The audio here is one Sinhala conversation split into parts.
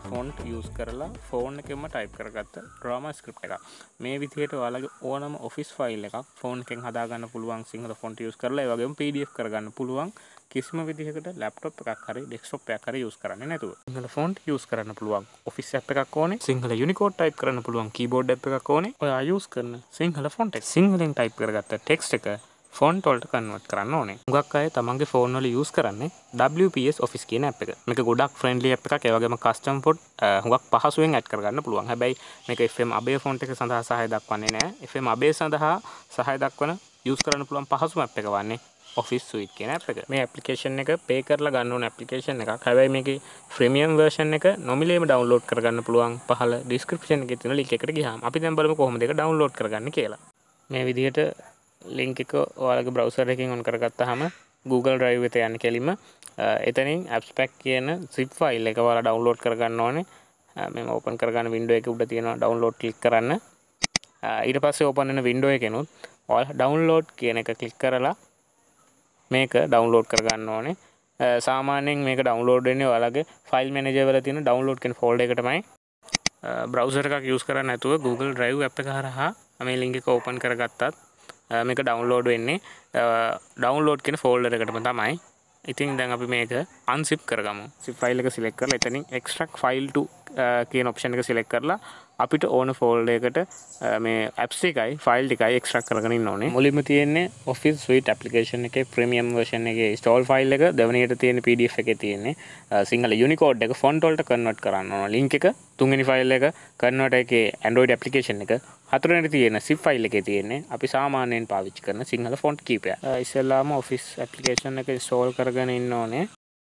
ෆොන්ට් යූස් කරලා ෆෝන් එකෙන්ම ටයිප් කරගත්ත ඩ්‍රාමා ස්ක්‍රිප්ට් එකක්. මේ විදිහට ඔයාලගේ ඕනම ඔෆිස් ෆයිල් එකක් ෆෝන් එකෙන් හදාගන්න පුළුවන් සිංහල ෆොන්ට් යූස් කරලා. ඒ වගේම PDF කරගන්න පුළුවන් කිසිම විදිහකට ලැප්ටොප් එකක් හරි ඩෙස්ක්ටොප් එකක් හරි යූස් කරන්නේ නැතුව. සිංහල ෆොන්ට් යූස් කරන්න පුළුවන් ඔෆිස් ඇප් එකක් ඕනේ. සිංහල යුනිකෝඩ් ටයිප් කරන්න පුළුවන් කීබෝඩ් ඇප් එකක් ඕනේ. ඔයා යූස් කරන සිංහල ෆොන්ට් එක සිංහලෙන් ටයිප් කරගත්ත ටෙක්ස්ට් එක ෆොන්ට් වලට කන්වර්ට් කරන්න ඕනේ. හුඟක් අය තමන්ගේ ෆෝන් වල යූස් කරන්නේ WPS Office කියන ඇප් එක. මේක ගොඩක් ෆ්‍රෙන්ඩ්ලි ඇප් එකක්. ඒ වගේම කස්ටම් ෆොන්ට් හුඟක් පහසුවෙන් ඇඩ් කරගන්න පුළුවන්. හැබැයි මේක FM අබේ ෆොන්ට් එක සඳහා සහාය දක්වන්නේ නැහැ. FM අබේ සඳහා සහාය දක්වන යූස් කරන්න පුළුවන් පහසුම ඇප් එක වන්නේ Office Suite කියන ඇප් එක. මේ ඇප්ලිකේෂන් එක පේ කරලා ගන්න ඕන ඇප්ලිකේෂන් එකක්. හැබැයි මේකේ ප්‍රීමියම් වර්ෂන් එක නොමිලේම ඩවුන්ලෝඩ් කරගන්න පුළුවන්. පහළ ඩිස්ක්‍රිප්ෂන් එකේ තියෙන ලින්ක් එකට ගියාම. අපි දැන් බලමු කොහොමද ඒක ඩවුන්ලෝඩ් කරගන්නේ කියලා. මේ විදිහට ලින්ක් එක ඔයාලගේ බ්‍රවුසර් එකකින් ඔන් කරගත්තාම Google Drive එකට යන්න කෙලින්ම එතනින් apps pack කියන zip file එක ඔයාලා ඩවුන්ලෝඩ් කරගන්න ඕනේ. මම ඕපන් කරගන්න window එක උඩ තියෙනවා download click කරන්න. ඊට පස්සේ ඕපන් වෙන window එකෙනුත් ඔයාලා download කියන එක click කරලා මේක download කරගන්න ඕනේ. සාමාන්‍යයෙන් මේක download වෙන්නේ ඔයාලගේ file manager වල තියෙන download කියන folder එක තමයි. browser එකක් use කරන්නේ නැතුව Google Drive app එක හරහා මේ link එක open කරගත්තත් මේක download වෙන්නේ download කියන folder එකටම තමයි. ඉතින් දැන් අපි මේක unzip කරගමු. zip file එක select කරලා එතනින් extract file to කියන option එක select කරලා අපිට ඕන folder එකට මේ apps එකයි file ටිකයි extract කරගෙන ඉන්න ඕනේ. මුලින්ම තියෙන්නේ Office Suite application එකේ premium version එකේ install file එක. දෙවෙනියට තියෙන PDF එකේ තියෙන්නේ සිංහල Unicode එක font වලට convert කරන්න ඕන link එක. තුන්වෙනි file එක convert එකේ Android application එක. හතරවෙනි තියෙන zip file එකේ තියෙන්නේ අපි සාමාන්‍යයෙන් පාවිච්චි කරන සිංහල font කීපයක්. ඉස්සෙල්ලාම Office application එක install කරගෙන ඉන්න ඕනේ.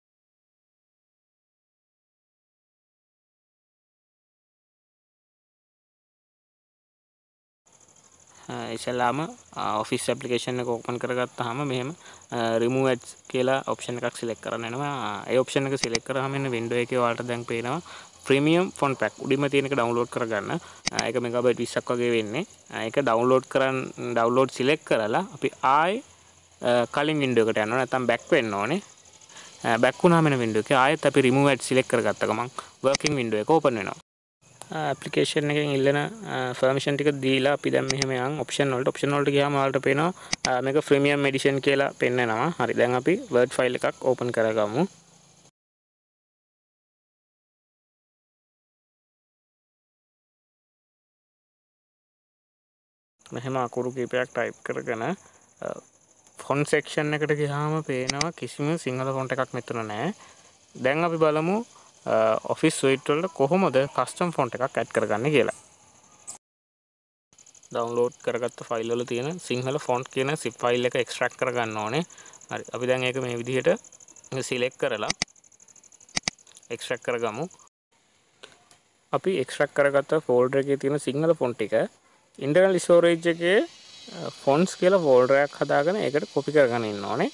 ඉස්සෙල්ලාම Office application එක open කරගත්තාම මෙහෙම remove ads කියලා option එකක් select කරන්න වෙනවා. ඒ option එක select කරාම එන්න window එකේ ඔයාලට දැන් පේනවා premium font pack උඩින්ම තියෙන එක download කරගන්න. ඒක මෙගාබයිට් 20ක් වගේ වෙන්නේ. ඒක download select කරලා අපි ආයේ කලින් window එකට යනවා. නැත්නම් back වෙන්න ඕනේ. back වුණාම එන window එකේ ආයෙත් අපි remove ads select කරගත්ත ගමන් working window එක open වෙනවා. application එකෙන් ඉල්ලන permission ටික දීලා අපි දැන් මෙහෙම යන් option වලට ගියාම ඔයාලට පේනවා මේක premium edition කියලා පෙන්නනවා. හරි දැන් අපි word file එකක් open කරගමු. මෙහෙම අකුරු කීපයක් type කරගෙන font section එකට ගියාම පේනවා කිසිම සිංහල font එකක් මෙතන නැහැ. දැන් අපි බලමු Office Suite වල කොහොමද custom font එකක් add කරගන්නේ කියලා. download කරගත්ත file වල තියෙන සිංහල font කියන zip file එක extract කරගන්න ඕනේ. හරි අපි දැන් ඒක මේ විදිහට select කරලා extract කරගමු. අපි extract කරගත්ත folder එකේ තියෙන සිංහල font ටික internal storage එකේ fonts කියලා folder එකක් හදාගෙන ඒකට copy කරගෙන ඉන්න ඕනේ.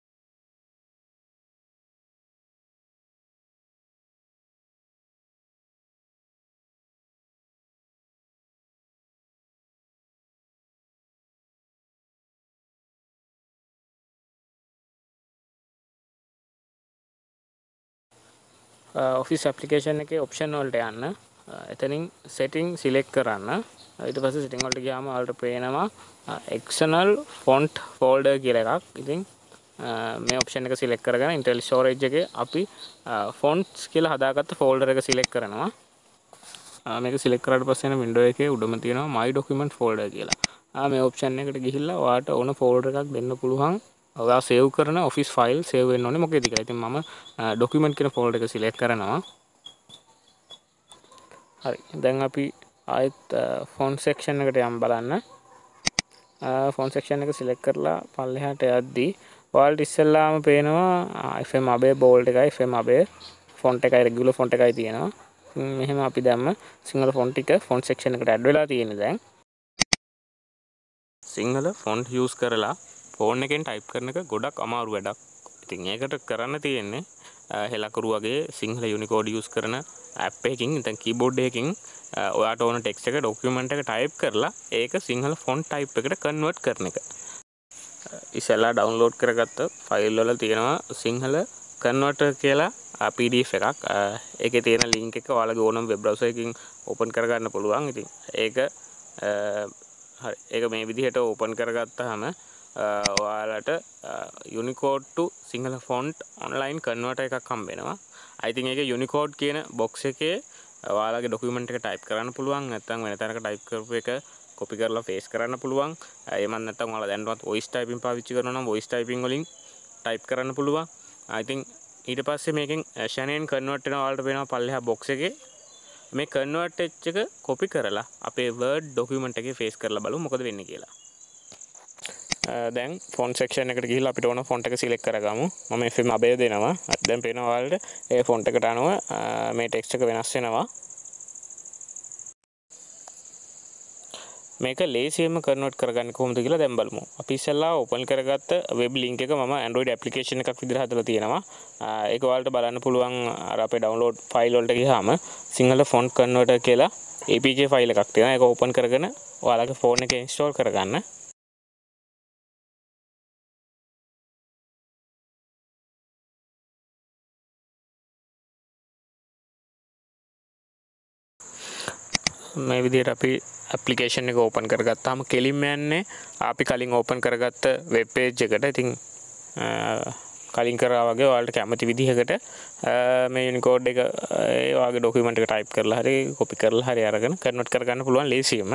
Office application එකේ option වලට යන්න. එතනින් setting select කරන්න. ඊට පස්සේ setting වලට ගියාම ඔයාලට පේනවා external font folder කියලා එකක්. ඉතින් මේ option එක select කරගෙන internal storage එකේ අපි fonts කියලා හදාගත්ත folder එක select කරනවා. මේක select කරාට පස්සේ එන window එකේ උඩම තියෙනවා my document folder කියලා. මේ option එකට ගිහිල්ලා ඔයාලට ඕන folder එකක් දෙන්න පුළුවන්. ඔයා save කරන office file save වෙන්න ඕනේ මොකේද කියලා. ඉතින් මම document කියන folder එක select කරනවා. හරි. දැන් අපි ආයෙත් font section එකට යම් බලන්න. font section එක select කරලා පල්ලෙහාට යද්දී ඔයාලට ඉස්සෙල්ලාම පේනවා FM Abe bold එකයි FM Abe font එකයි regular font එකයි තියෙනවා. මෙහෙම අපි දැම්ම සිංහල font ටික font section එකට add වෙලා තියෙන දැන්. සිංහල font use කරලා ෆෝන් එකෙන් ටයිප් කරන එක ගොඩක් අමාරු වැඩක්. ඉතින් ඒකට කරන්න තියෙන්නේ හෙලකරු වගේ සිංහල Unicode use කරන app එකකින් නැත්නම් keyboard එකකින් ඔයාට ඕන text එක document එක type කරලා ඒක සිංහල font type එකට convert කරන එක. ඉස්සෙල්ලා download කරගත්ත file වල තියෙනවා සිංහල කන්වර්ටර් කියලා PDF එකක්. ඒකේ තියෙන link එක ඔයාලගේ ඕනම web browser එකකින් open කරගන්න පුළුවන්. ඉතින් ඒක හරි. ඒක මේ විදිහට open කරගත්තාම ඔයාලට Unicode to Sinhala font online converter එකක් හම්බ වෙනවා. I think ඒකේ Unicode කියන box එකේ ඔයාලගේ document එක type කරන්න පුළුවන්. නැත්නම් වෙන තැනක type කරපු එක copy කරලා paste කරන්න පුළුවන්. එහෙම නැත්නම් ඔයාලා දැනටවත් voice typing පාවිච්චි කරනවා නම් voice typing වලින් type කරන්න පුළුවන්. I think ඊට පස්සේ මේකෙන් Shannon convert වෙනවා ඔයාලට පේනවා පල්ලෙහා box එකේ. මේ convert එක copy කරලා අපේ Word document එකේ paste කරලා බලමු මොකද වෙන්නේ කියලා. දැන් font section එකට ගිහිල්ලා අපිට ඕන font එක select කරගමු. මම FM අබේ දෙනවා. දැන් පේනවා ඔයාලට ඒ font එකට අනුව මේ text එක වෙනස් වෙනවා. මේක ලේසියෙන්ම convert කරගන්න කොහොමද කියලා දැන් බලමු. අපි ඉස්සෙල්ලා open කරගත්ත web link එක මම Android application එකක් විදිහට හදලා තියෙනවා. ඒක ඔයාලට බලන්න පුළුවන් අර අපේ download file වලට ගියාම සිංහල font converter කියලා APK file එකක් තියෙනවා. ඒක open කරගෙන ඔයාලගේ phone එකේ install කරගන්න. මේ විදිහට අපි application එක open කරගත්තාම කෙලින්ම යන්නේ අපි කලින් open කරගත්ත web page එකට. ඉතින් කලින් කරා වගේ ඔයාලට කැමති විදිහකට මේ Unicode එක ඒ වගේ document එක type කරලා හරි copy කරලා හරි අරගෙන convert කරගන්න පුළුවන් ලේසියෙන්ම.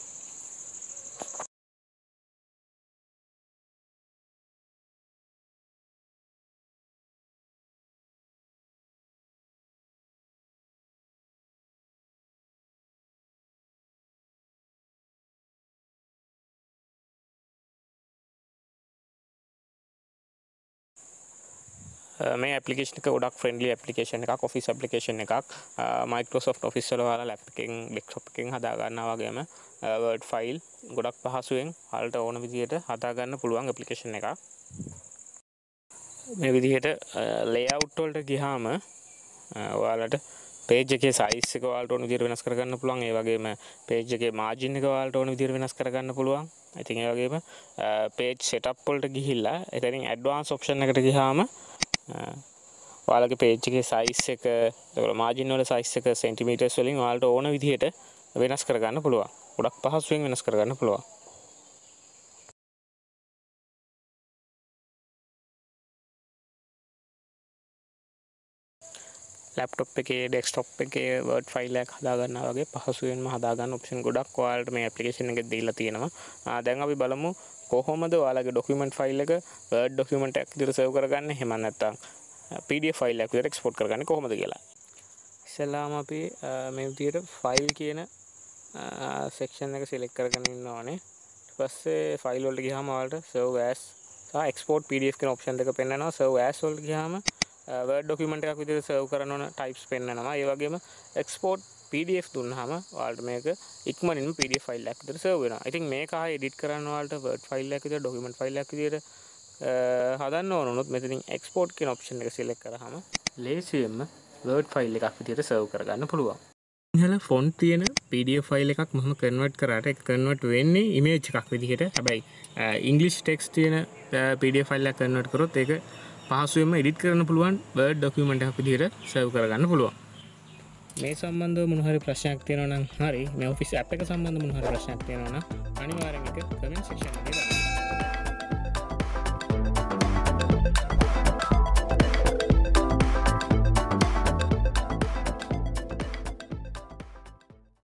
මේ application එක ගොඩක් friendly application එකක්, office application එකක්. Microsoft Office වල ඔයාලා laptop එකෙන් desktop එකෙන් හදා ගන්නවා වගේම Word file ගොඩක් පහසුවෙන් ඔයාලට ඕන විදිහට හදා ගන්න පුළුවන් application එකක්. මේ විදිහට layout වලට ගියාම ඔයාලට page එකේ size එක ඔයාලට ඕන විදිහට වෙනස් කරගන්න පුළුවන්. ඒ වගේම page එකේ margin එක ඔයාලට ඕන විදිහට වෙනස් කරගන්න පුළුවන්. ඉතින් ඒ වගේම page setup වලට ගිහිල්ලා එතනින් advanced option එකට ගියාම ඔයාලගේ page එකේ size එක, ඒකවල margin වල size එක centimeters වලින් ඔයාලට ඕන විදිහට වෙනස් කරගන්න පුළුවන්. ගොඩක් පහසුවෙන් වෙනස් කරගන්න පුළුවන්. laptop එකේ desktop එකේ Word file එකක් හදා ගන්නවා වගේ පහසුවෙන්ම හදා ගන්න option ගොඩක් ඔයාලට මේ application එකේ දීලා තියෙනවා. දැන් අපි බලමු කොහොමද ඔයාලගේ document file එක Word document එකක් විදිහට save කරගන්නේ. එහෙම නැත්නම් PDF file එකක් විදිහට export කරගන්නේ කොහොමද කියලා. ඉස්සෙල්ලාම අපි මේ විදිහට file කියන section එක select කරගෙන ඉන්න ඕනේ. ඊට පස්සේ file වලට ගියාම ඔයාලට save as සහ export PDF කියන option දෙක පෙන්නනවා. save as වලට ගියාම Word document එකක් විදිහට save කරන්න ඕන types පෙන්නනවා. ඒ වගේම export PDF දුන්නාම ඔයාලට මේක ඉක්මනින්ම PDF file එකක් විදිහට save වෙනවා. ඉතින් මේක ආයෙ edit කරන්න ඔයාලට Word file එකක් විදිහට document file එකක් විදිහට හදන්න ඕන වුණොත් මෙතනින් export කියන option එක select කරාම ලේසියෙන්ම Word file එකක් විදිහට save කරගන්න පුළුවන්. සිංහල font තියෙන PDF file එකක් මම convert කරාට ඒක convert වෙන්නේ image එකක් විදිහට. හැබැයි English text තියෙන PDF file එකක් convert කරොත් ඒක පහසුවෙන්ම edit කරන්න පුළුවන් Word document එකක් විදිහට save කරගන්න පුළුවන්. මේ සම්බන්ධව මොන හරි ප්‍රශ්නයක් තියෙනවා නම් හරි මේ Office app එක සම්බන්ධව මොන හරි ප්‍රශ්නයක් තියෙනවා නම් අනිවාර්යෙන් ඒක comment section එකේ දාන්න.